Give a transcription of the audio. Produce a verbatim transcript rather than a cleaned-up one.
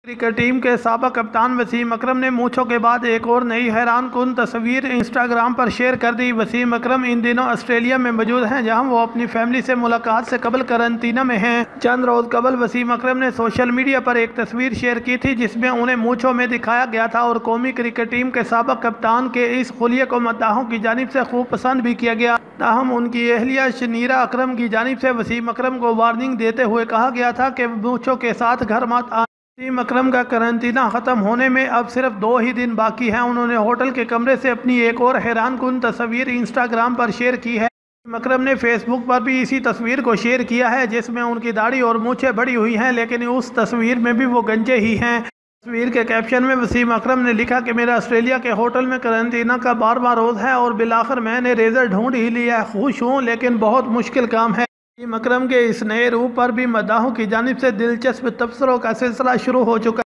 Cricket team کے سابق کپتان وسیم اکرم نے مونچھوں کے بعد ایک اور نئی حیران کن تصویر انسٹاگرام پر شیئر کر دی۔ وسیم اکرم ان دنوں آسٹریلیا میں موجود ہیں، جہاں وہ اپنی فیملی سے ملاقات سے قبل قرنطینہ میں ہیں۔ چند روز قبل وسیم اکرم نے سوشل میڈیا پر ایک تصویر شیئر کی تھی، جس میں انہیں مونچھوں میں دکھایا گیا تھا اور قومی کرکٹ ٹیم کے سابق کپتان کے اس خلیے کو مداحوں کی جانب سے خوب پسند بھی کیا گیا۔ تاہم ان کی اہلیہ شنیرا اکرم کی جانب سے وسیم اکرم کو وارننگ دیتے ہوئے کہا گیا تھا کہ مونچھوں کے ساتھ گھر مت آئیں۔ وسیم اکرم کا قرنطینہ ختم ہونے میں اب صرف دو ہی دن باقی ہیں۔ انہوں نے ہوٹل کے کمرے سے اپنی ایک اور حیران کن تصویر انسٹاگرام پر شیئر کی ہے۔ وسیم اکرم نے فیس بک پر بھی اسی تصویر کو شیئر کیا ہے، جس میں ان کی داڑھی اور مونچھیں بڑی ہوئی ہیں، لیکن اس تصویر میں بھی وہ گنجے ہی ہیں۔ تصویر کے کیپشن میں وسیم اکرم نے لکھا کہ میرا آسٹریلیا کے ہوٹل میں قرنطینہ کا بارہواں روز ہے اور بالآخر میں نے ریزر ڈھونڈ ہی لیا ہے۔ خوش ہوں، لیکن بہت مشکل کام ہے۔ وسیم اکرم کے اس نئے روپ پر بھی مداحوں کی جانب سے دلچسپ تبصروں کا سلسلہ شروع ہو چکا ہے۔